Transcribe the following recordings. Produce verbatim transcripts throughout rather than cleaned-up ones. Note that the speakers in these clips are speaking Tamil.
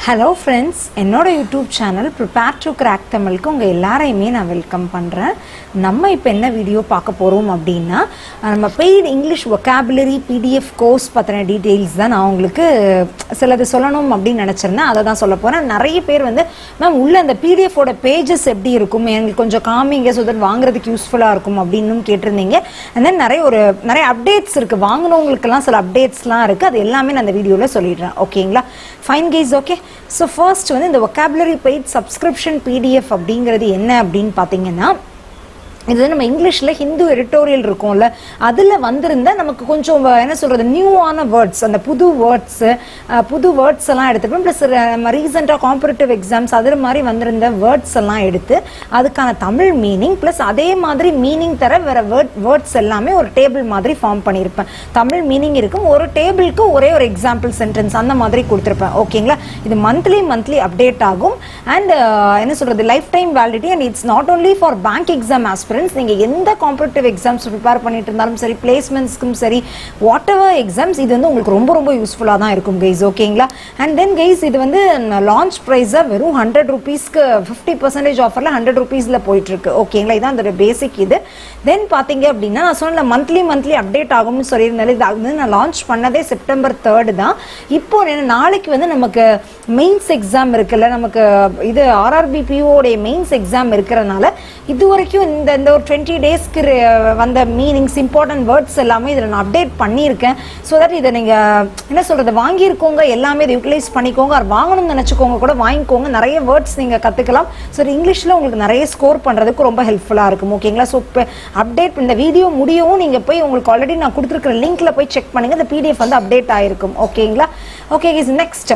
Hello friends, என்னோட YouTube channel preparetocrack தமிழுக்கு உங்க எல்லாரையுமே நான் வெல்கம் பண்றேன். நம்ம இப்போ என்ன வீடியோ பார்க்க போறோம் அப்படினா நம்ம paid English vocabulary P D F course பத்தின டீடைல்ஸ் தான் நான் உங்களுக்கு சிலது சொல்லணும் அப்படி நினைச்சிருந்தேன். அத தான் சொல்ல போறேன். நிறைய பேர் வந்து மேம் உள்ள அந்த P D F ஓட pages எப்படி இருக்கும் எனக்கு கொஞ்சம் காமிங்க சோ தட் வாங்குறதுக்கு யூஸ்ஃபுல்லா இருக்கும் அப்படினும் கேட்டிருந்தீங்க. and then நிறைய ஒரு நிறைய அப்டேட்ஸ் இருக்கு. வாங்குனவங்களுக்கு எல்லாம் சில அப்டேட்ஸ்லாம் இருக்கு. அது எல்லாமே நான் இந்த வீடியோல சொல்லிடுறேன். ஓகேங்களா? Fine guys, okay? So first வந்து இந்த vocabulary paid subscription P D F அப்படிங்கிறது என்ன அப்படின்னு பார்த்தீங்கன்னா இது நம்ம இங்கிலீஷ்ல ஹிந்து எடிட்டோரியல் இருக்கும்ல அதுல வந்திருந்த நமக்கு கொஞ்சம் என்ன சொல்றது நியூவான வேர்ட்ஸ் அந்த புது வேர்ட்ஸ் புது வேர்ட்ஸ் எல்லாம் எடுத்துப்போம் பிளஸ் நம்ம ரீசெண்டா காம்படிட்டிவ் எக்ஸாம்ஸ் அதே மாதிரி வந்திருந்த வேர்ட்ஸ் எல்லாம் எடுத்து அதுக்கான தமிழ் மீனிங் பிளஸ் அதே மாதிரி மீனிங் தர வேற வேர்ட்ஸ் எல்லாமே ஒரு டேபிள் மாதிரி ஃபார்ம் பண்ணியிருப்பேன். தமிழ் மீனிங் இருக்கும் ஒரு டேபிளுக்கு ஒரே ஒரு எக்ஸாம்பிள் சென்டென்ஸ் அந்த மாதிரி கொடுத்துருப்பேன். ஓகேங்களா? இது மந்த்லி மந்த்லி அப்டேட் ஆகும் அண்ட் என்ன சொல்றது life time validity and it's not only for bank exam aspirants. நீங்க எந்த காம்படிட்டிவ் எக்ஸாம்ஸ் ப்ரிப்பேர் பண்ணிட்டு இருந்தாலும் சரி பிளேஸ்மெண்ட்ஸ்க்கும் சரி வாட் எவர் எக்ஸாம்ஸ் இது வந்து உங்களுக்கு ரொம்ப ரொம்ப யூஸ்ஃபுல்லா தான் இருக்கும் கைஸ். ஓகேங்களா? அண்ட் தென் கைஸ் இது வந்து லான்ச் பிரைஸா வெறும் ஹண்ட்ரட் ருபீஸ்க்கு ஃபிஃப்டி பர்சன்டேஜ் ஆஃபர்ல ஹண்ட்ரட் ருபீஸ்ல போயிட்டு இருக்கு. ஓகேங்களா? இதான் அந்த பேசிக் இது. தென் பாத்தீங்க அப்படின்னா நான் சொன்ன மந்த்லி மந்த்லி அப்டேட் ஆகும்னு சொல்லியிருந்தாலும் இது வந்து நான் லான்ச் பண்ணதே செப்டம்பர் தேர்ட் தான். இப்போ நாளைக்கு வந்து நமக்கு மெயின்ஸ் எக்ஸாம் இருக்குல்ல நமக்கு இது ஆர்ஆர்பி பிஓடைய மெயின்ஸ் எக்ஸாம் இருக்கிறதுனால இது வரைக்கும் இந்த இந்த ஒரு டுவெண்ட்டி டேஸ்க்கு வந்த மீனிங்ஸ் இம்பார்ட்டன்ட் வேர்ட்ஸ் எல்லாமே இதில் நான் அப்டேட் பண்ணியிருக்கேன். ஸோ தட் இதை நீங்கள் என்ன சொல்கிறது வாங்கியிருக்கோங்க எல்லாமே இதை யூட்டிலைஸ் பண்ணிக்கோங்க அது வாங்கணும்னு நினச்சிக்கோங்க கூட வாங்கிக்கோங்க நிறைய வேர்ட்ஸ் நீங்கள் கற்றுக்கலாம். ஸோ இங்கிலீஷில் உங்களுக்கு நிறைய ஸ்கோர் பண்ணுறதுக்கு ரொம்ப ஹெல்ப்ஃபுல்லாக இருக்கும். ஓகேங்களா? ஸோ இப்போ அப்டேட் இந்த வீடியோ முடியவும் நீங்கள் போய் உங்களுக்கு ஆல்ரெடி நான் கொடுத்துருக்கிற லிங்க்ல போய் செக் பண்ணுங்கள். இந்த பிடிஎஃப் வந்து அப்டேட் ஆகிருக்கும். ஓகேங்களா? ஓகே இஸ் நெக்ஸ்ட்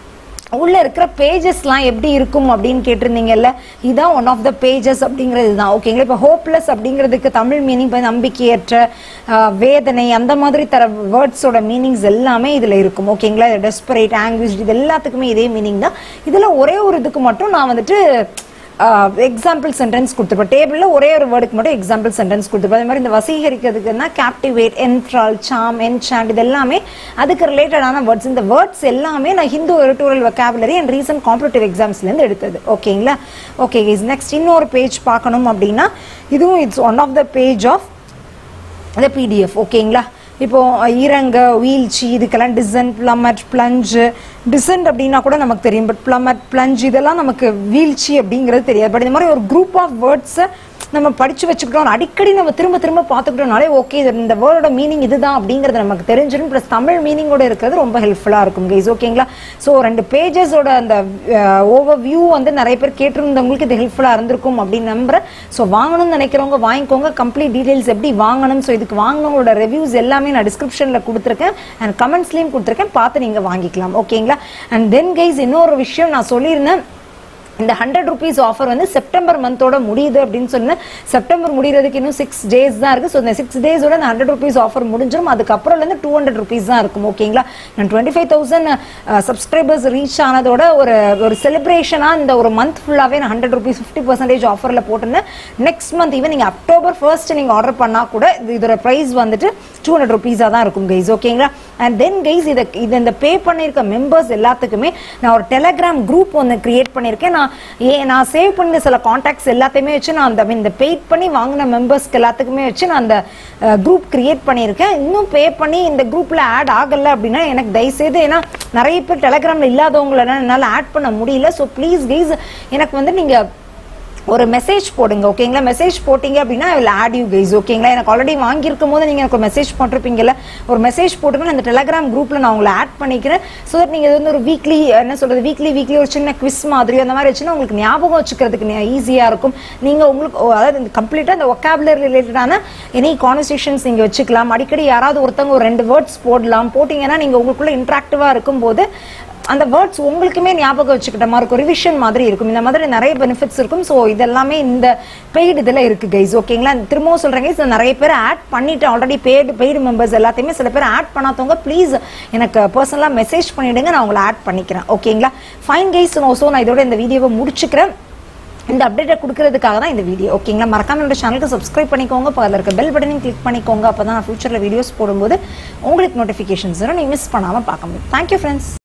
உள்ள இருக்கிற பேஜஸ்லாம் எப்படி இருக்கும் அப்படின்னு கேட்டிருந்தீங்கல்ல இதான் ஒன் ஆஃப் த பேஜஸ் அப்படிங்கிறது தான். ஓகேங்களா? இப்போ ஹோப்லெஸ் அப்படிங்கிறதுக்கு தமிழ் மீனிங் நம்பிக்கையற்ற வேதனை அந்த மாதிரி தர வேர்ட்ஸோட மீனிங்ஸ் எல்லாமே இதில் இருக்கும். ஓகேங்களா? டெஸ்பரேட் ஆங்குவிஷ் இது எல்லாத்துக்குமே இதே மீனிங் தான். இதில் ஒரே ஒரு இதுக்கு மட்டும் நான் வந்துட்டு எக்ஸாம்பிள் சென்டென்ஸ் கொடுத்துருப்பேன். டேபிளில் ஒரே ஒரு வேர்டுக்கு மட்டும் எக்ஸாம்பிள் சென்டென்ஸ் கொடுத்துருப்பேன். அதே மாதிரி இந்த வசீகரிக்கிறதுக்குன்னா கேப்டிவேட் என்ட்ரால் சாம் என்சாண்ட் இது எல்லாமே அதுக்கு ரிலேட்டடான வேர்ட்ஸ். இந்த வேர்ட்ஸ் எல்லாமே நான் Hindu editorial vocabulary and recent competitive எக்ஸாம்ஸ்லேருந்து எடுத்தது. ஓகேங்களா? ஓகே இஸ் நெக்ஸ்ட் இன்னொரு பேஜ் பார்க்கணும் அப்படின்னா இதுவும் it's one of the page of the PDF. ஓகேங்களா? இப்போ இறங்க வீழ்ச்சி இதுக்கெல்லாம் டிசன்ட் பிளமட் பிளஞ்சு டிசன்ட் அப்படின்னா கூட நமக்கு தெரியும். பட் பிளமட் பிளஞ்ச் இதெல்லாம் நமக்கு வீழ்ச்சி அப்படிங்கிறது தெரியாது. பட் இந்த மாதிரி ஒரு குரூப் ஆஃப் வேர்ட்ஸை நம்ம படிச்சு வச்சுக்கிட்டோம் அடிக்கடி நம்ம திரும்ப திரும்ப பார்த்துக்கிட்டோம்னாலே ஓகே இந்த வேர்டோட மீனிங் இதுதான் அப்படிங்கிறது நமக்கு தெரிஞ்சிடும். ப்ளஸ் தமிழ் மீனிங்கோட இருக்கிறது ரொம்ப ஹெல்ப்ஃபுல்லாக இருக்கும் கைஸ். ஓகேங்களா? ஸோ ரெண்டு பேஜஸோட அந்த ஓவர் வியூ வந்து நிறைய பேர் கேட்டிருந்தவங்களுக்கு இது ஹெல்ப்ஃபுல்லாக இருந்திருக்கும் அப்படின்னு நம்புறேன். ஸோ வாங்கணும்னு நினைக்கிறவங்க வாங்கிக்கோங்க. கம்ப்ளீட் டீடைல்ஸ் எப்படி வாங்கணும் ஸோ இதுக்கு வாங்கினவங்களோட ரிவ்யூஸ் எல்லாமே நான் டிஸ்கிரிப்ஷனில் கொடுத்துருக்கேன் அண்ட் கமெண்ட்ஸ்லையும் கொடுத்துருக்கேன் பார்த்து நீங்கள் வாங்கிக்கலாம். ஓகேங்களா? அண்ட் தென் கைஸ் இன்னொரு விஷயம் நான் சொல்லியிருந்தேன் இந்த ஹண்ட்ரட் ருபீஸ் ஆஃபர் வந்து செப்டம்பர் மந்தோட முடியுது அப்படின்னு சொன்னேன். செப்டம்பர் முடிகிறதுக்கு இன்னும் சிக்ஸ் டேஸ் தான் இருக்கு. ஸோ இந்த சிக்ஸ் டேஸோட இந்த ஹண்ட்ரட் ருபீஸ் ஆஃபர் முடிஞ்சிடும். அதுக்கப்புறம்லேருந்து டூ ஹண்ட்ரட் ருபீஸ் தான் இருக்கும். ஓகேங்களா? நான் twenty five thousand subscribers reach ஆனதோட ஒரு ஒரு செலிப்ரேஷனாக இந்த ஒரு மந்த் ஃபுல்லாகவே நான் ஹண்ட்ரட் ருபீஸ் ஃபிஃப்டி பர்சன்டேஜ் ஆஃபரில் போட்டிருந்தேன். நெக்ஸ்ட் மந்த் ஈவன் நீங்கள் அக்டோபர் ஃபர்ஸ்ட் நீங்கள் ஆர்டர் பண்ணால் கூட இதோட ப்ரைஸ் வந்துட்டு டூ ஹண்ட்ரட் ருபீஸாக தான் இருக்கும் கைஸ். ஓகேங்களா? அண்ட் தென் கைஸ் இதை இது இந்த பே பண்ணியிருக்க மெம்பர்ஸ் எல்லாத்துக்குமே நான் ஒரு டெலகிராம் குரூப் ஒன்று கிரியேட் பண்ணியிருக்கேன். நான் ஏ நான் சேவ் பண்ண சில கான்டாக்ட்ஸ் எல்லாத்தையுமே வச்சு நான் அந்த இந்த பெய்ட் பண்ணி வாங்கின மெம்பர்ஸ்க்கு எல்லாத்துக்குமே வச்சு நான் அந்த குரூப் கிரியேட் பண்ணியிருக்கேன். இன்னும் பே பண்ணி இந்த குரூப்பில் ஆட் ஆகலை அப்படின்னா எனக்கு தயவுசெய்து ஏன்னா நிறைய பேர் டெலகிராமில் இல்லாதவங்கள என்னால் ஆட் பண்ண முடியல. ஸோ ப்ளீஸ் கைஸ் எனக்கு வந்து நீங்கள் ஒரு மெசேஜ் போடுங்க. ஓகேங்களா? மெசேஜ் போட்டிங்க அப்படின்னா I will add you guys. ஓகேங்களா? எனக்கு ஆல்ரெடி வாங்கியிருக்கும் போது நீங்கள் எனக்கு ஒரு மெசேஜ் போட்டிருப்பீங்கல்ல ஒரு மெசேஜ் போட்டுங்க அந்த டெலகிராம் குரூப்பில் நான் உங்களை ஆட் பண்ணிக்கிறேன். ஸோ தட் நீங்கள் இது வந்து ஒரு வீக்லி என்ன சொல்கிறது வீக்லி வீக்லி ஒரு சின்ன குவிஸ் மாதிரி அந்த மாதிரி வச்சுன்னா உங்களுக்கு ஞாபகம் வச்சுக்கிறதுக்கு ஈஸியாக இருக்கும். நீங்கள் உங்களுக்கு அதாவது கம்ப்ளீட்டாக இந்த வொக்காபுலரி ரிலேட்டடான எனி கான்வர்சேஷன்ஸ் நீங்கள் வச்சுக்கலாம். அடிக்கடி யாராவது ஒருத்தவங்க ஒரு ரெண்டு வேர்ட்ஸ் போடலாம். போட்டிங்கன்னா நீங்கள் உங்களுக்குள்ளே இன்ட்ராக்டிவாக இருக்கும்போது அந்த வேர்ட்ஸ் உங்களுக்குமே ஞாபகம் வச்சுக்கிட்ட மாதிரி இருக்கும் ரிவிஷன் மாதிரி இருக்கும். இந்த மாதிரி நிறைய பெனிஃபிட்ஸ் இருக்கும். ஸோ இதெல்லாமே இந்த பெய்டு இதில் இருக்குது கைஸ். ஓகேங்களா? திரும்பவும் சொல்கிறேன் கைஸ் நிறைய பேர் ஆட் பண்ணிவிட்டு ஆல்ரெடி பெய்டு பெய்டு மெம்பர்ஸ் எல்லாத்தையுமே சில பேர் ஆட் பண்ணாதவங்க ப்ளீஸ் எனக்கு பர்சனலாக மெசேஜ் பண்ணிவிடுங்க நான் உங்களை ஆட் பண்ணிக்கிறேன். ஓகேங்களா? Fine guys. ஸோ நான் இதோட இந்த வீடியோவை முடிச்சுக்கிறேன். இந்த அப்டேட்டை கொடுக்கறதுக்காக தான் இந்த வீடியோ. ஓகேங்களா? மறக்காம என்னோட சேனலுக்கு சப்ஸ்கிரைப் பண்ணிக்கோங்க. அதில் இருக்க பெல் பட்டனையும் கிளிக் பண்ணிக்கோங்க. அப்போ தான் நான் ஃபியூச்சரில் வீடியோஸ் போடும்போது உங்களுக்கு நோட்டிஃபிகேஷன்ஸ் வரும். நீங்கள் மிஸ் பண்ணாமல் பார்க்க முடியும். Thank you friends.